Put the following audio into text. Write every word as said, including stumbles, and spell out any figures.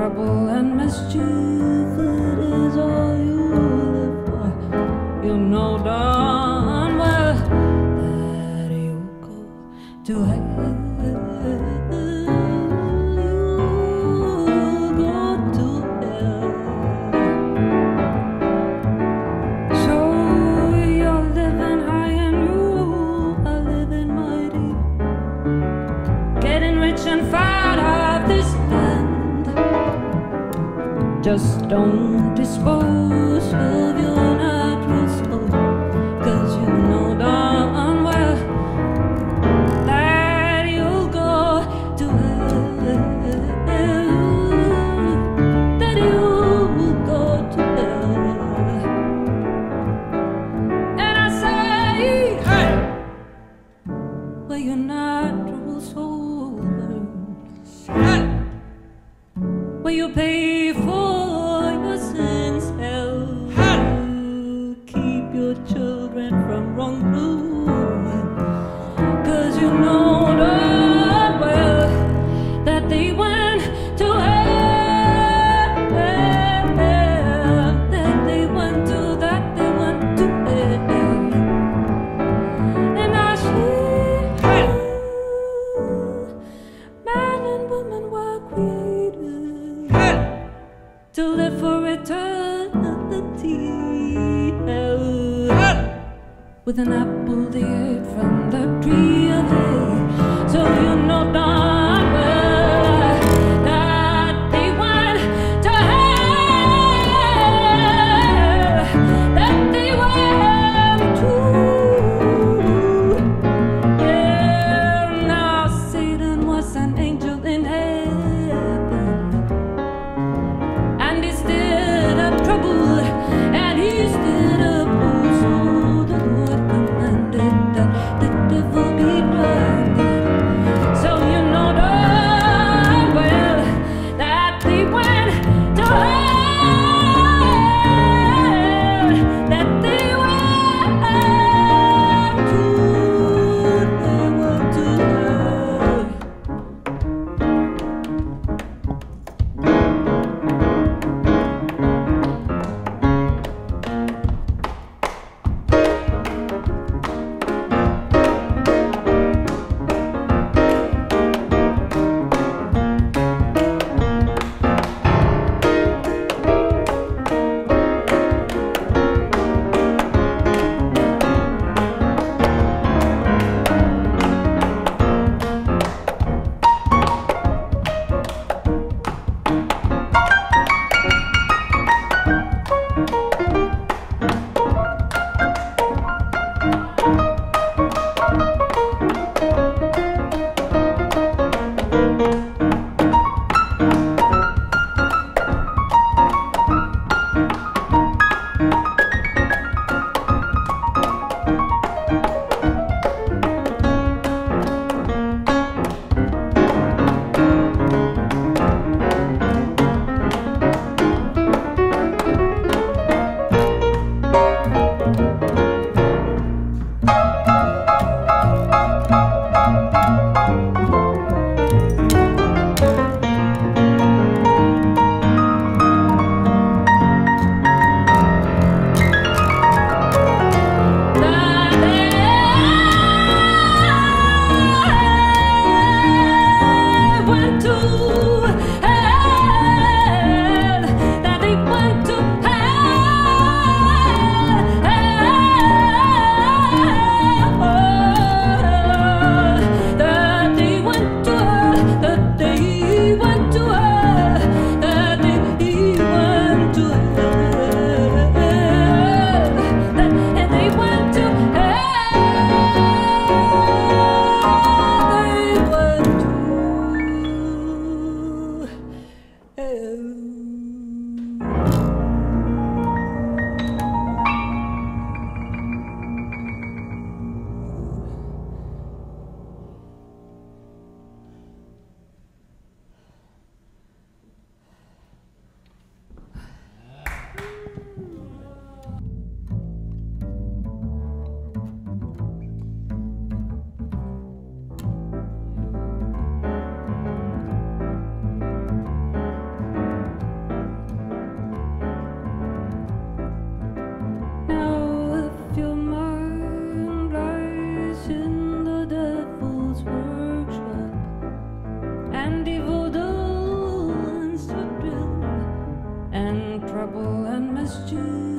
trouble and mischief, it is all you live for. You know darn well that you go to hell. Just don't dispose of your natural soul, 'cause you know darn well that you'll go to hell, that you'll go to hell. And I say, hey, where your natural soul burns, where you pay for with an apple they ate from the tree of life. So you know darn well that they went to hell, that they went to. Yeah, now Satan was an angel in heaven, and he stirred up trouble, and he stirred up trouble and mischief.